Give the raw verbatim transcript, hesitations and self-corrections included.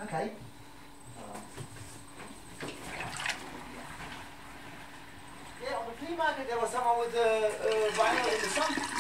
Okay. Yeah, on the flea market there was someone with a uh, vinyl in the sun.